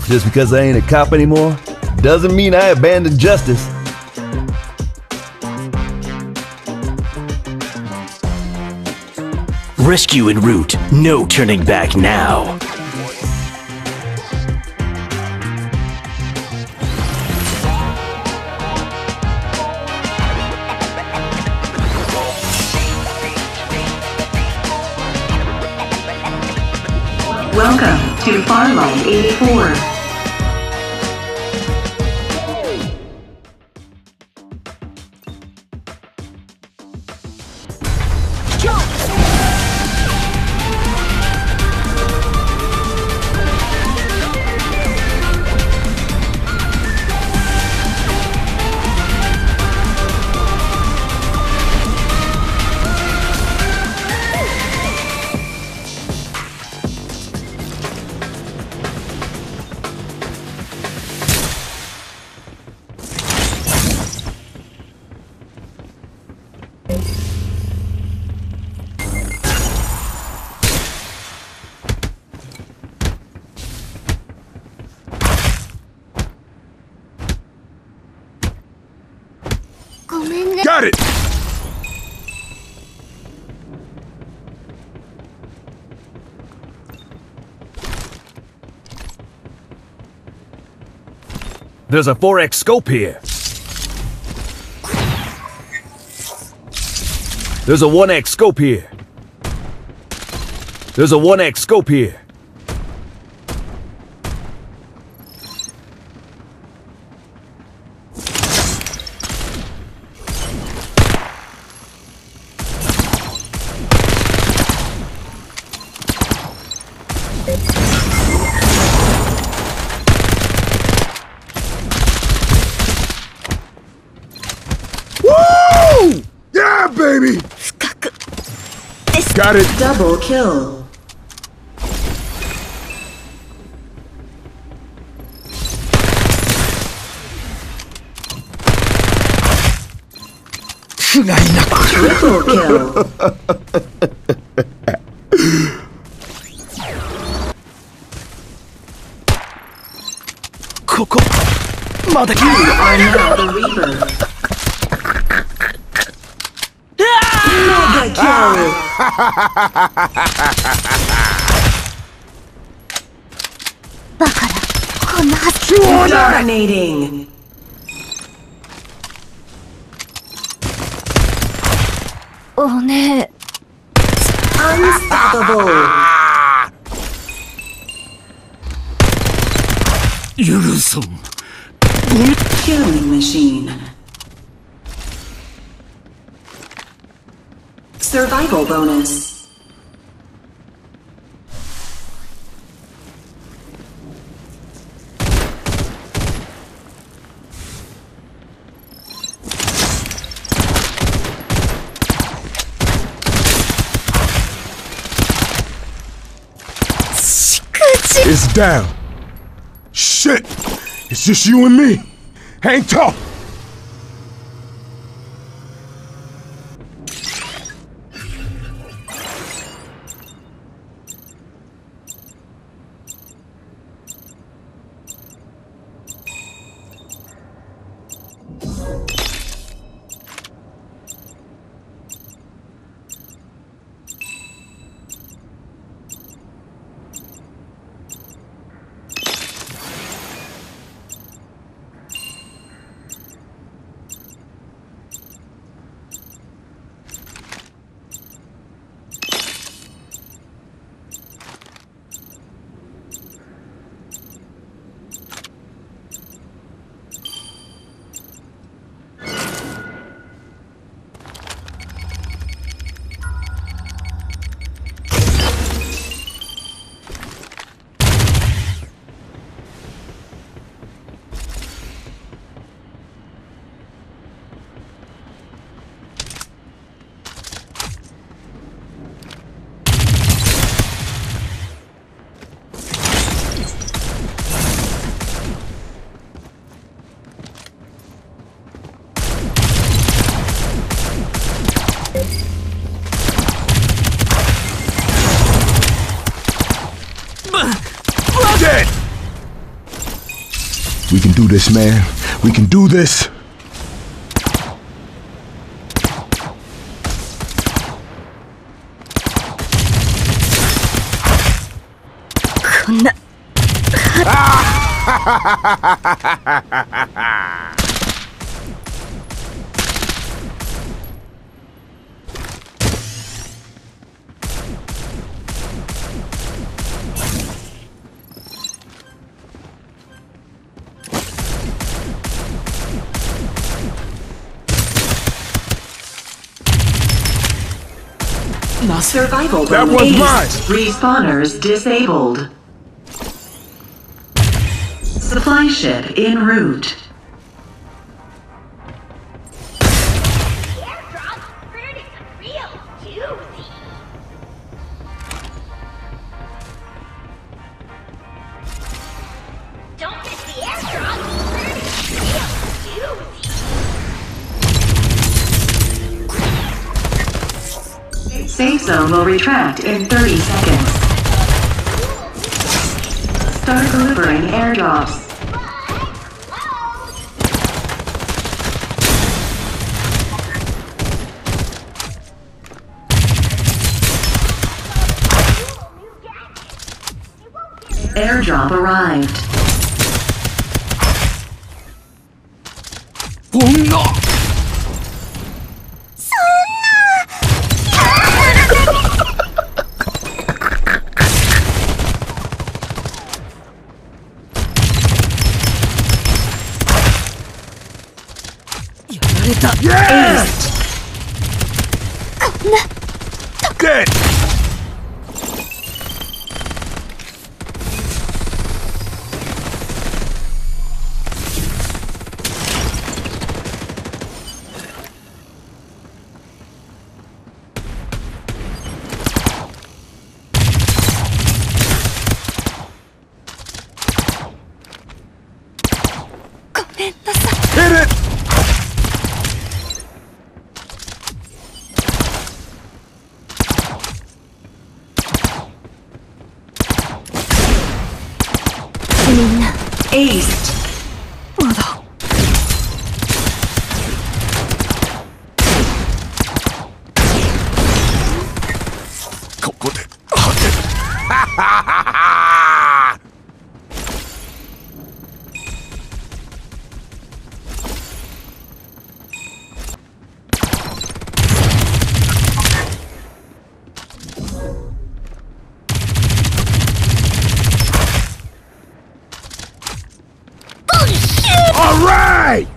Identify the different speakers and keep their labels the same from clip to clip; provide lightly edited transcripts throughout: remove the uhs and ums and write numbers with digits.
Speaker 1: Just because I ain't a cop anymore, doesn't mean I abandoned justice.
Speaker 2: Rescue en route. No turning back now.
Speaker 3: Welcome to Farlight 84.
Speaker 4: Got it!
Speaker 1: There's a 4X scope here. There's a 1X scope here. There's a 1X scope here.
Speaker 4: Woo! Yeah, baby! Got it!
Speaker 3: Double kill. Triple kill. You are now the Reaper. Mega kill. Dominating. Unstoppable.
Speaker 2: 許さん。
Speaker 3: Killing machine. Survival bonus.
Speaker 4: It's down. Shit! It's just you and me. Hang tough. We can do this, man. We can do this.
Speaker 3: Survival
Speaker 4: That
Speaker 3: zone
Speaker 4: was
Speaker 3: aced.
Speaker 4: mine.
Speaker 3: Respawners disabled. Supply ship en route.
Speaker 5: Don't miss the airdrop. Real juicy.
Speaker 3: Safe zone will retract in 30 seconds. Start delivering airdrops. Airdrop arrived.
Speaker 4: Yes! Good. Hit it!
Speaker 3: Aced.
Speaker 6: まだ
Speaker 4: ここで当てる。All right!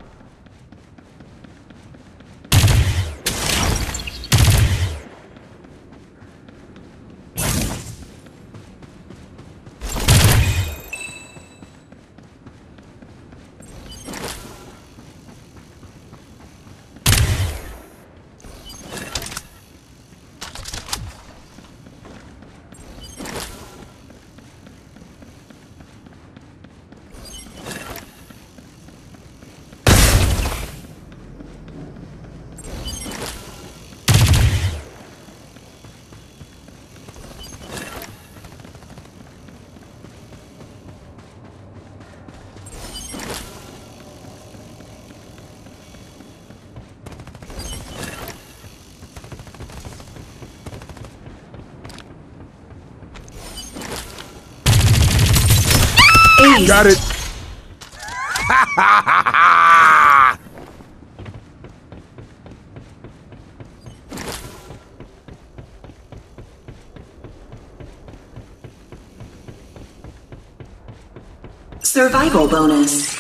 Speaker 3: Aced.
Speaker 4: Got it.
Speaker 3: Survival bonus.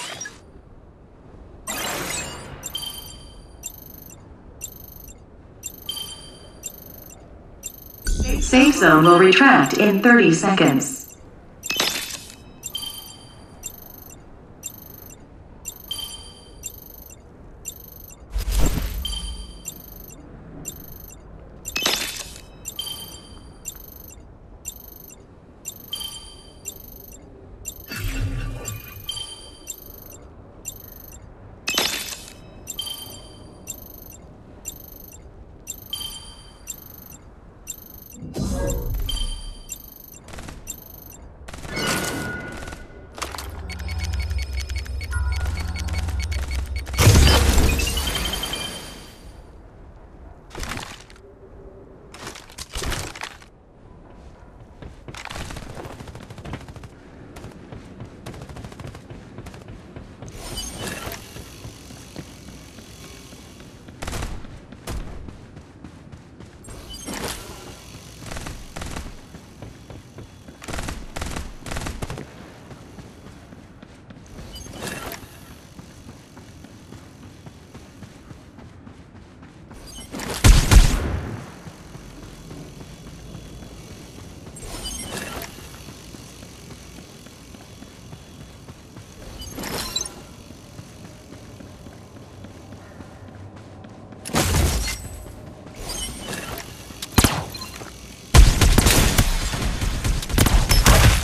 Speaker 3: Safe zone will retract in 30 seconds.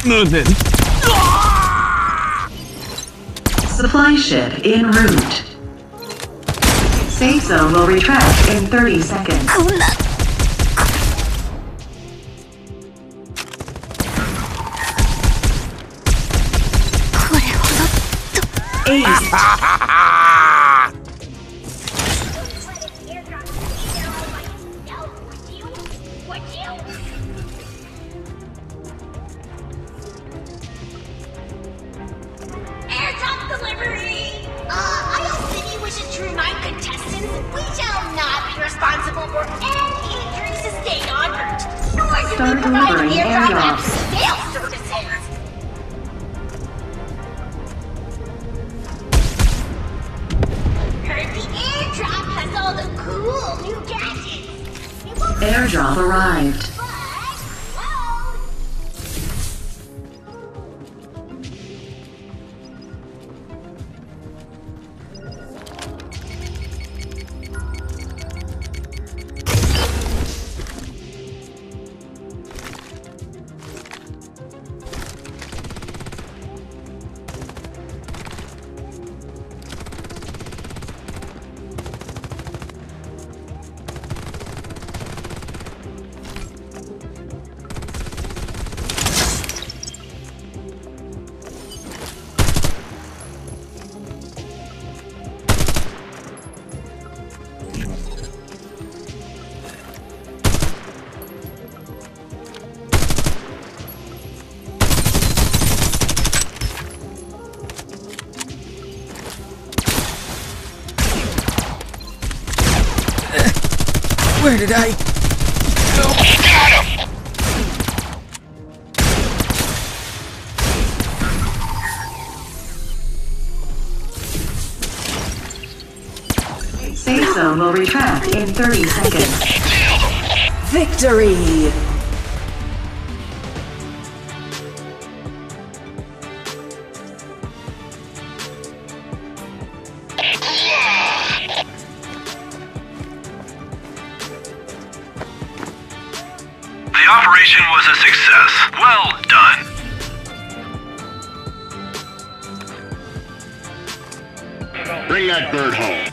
Speaker 2: 무는
Speaker 3: Supply ship en route. Safe zone will retract in 30 seconds.
Speaker 5: こんな これほど
Speaker 3: Ace.
Speaker 5: Airdrop delivery! Isle City wishes to remind contestants we shall not be responsible for any injuries sustained en route, nor do
Speaker 3: Start
Speaker 5: we provide
Speaker 3: delivering
Speaker 5: airdrop
Speaker 3: airdrops.
Speaker 5: after sale services. Heard the airdrop has all the cool new gadgets. It won't be
Speaker 3: Airdrop arrived.
Speaker 5: but, well,
Speaker 2: Where did I?
Speaker 3: Safe zone will retract in 30 seconds.
Speaker 6: Victory!
Speaker 7: The operation was a success. Well done.
Speaker 8: Bring that bird home.